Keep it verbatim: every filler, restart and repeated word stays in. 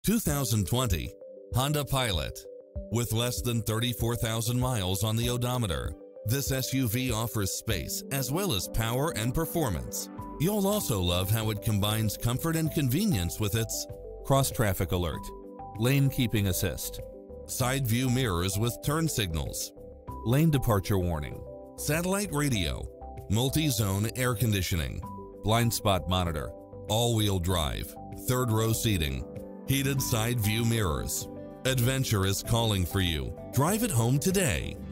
two thousand twenty Honda Pilot. With less than thirty-four thousand miles on the odometer, this S U V offers space as well as power and performance. You'll also love how it combines comfort and convenience with its cross-traffic alert, lane keeping assist, side view mirrors with turn signals, lane departure warning, satellite radio, multi-zone air conditioning, blind spot monitor, all-wheel drive, third row seating, heated side view mirrors. Adventure is calling for you. Drive it home today.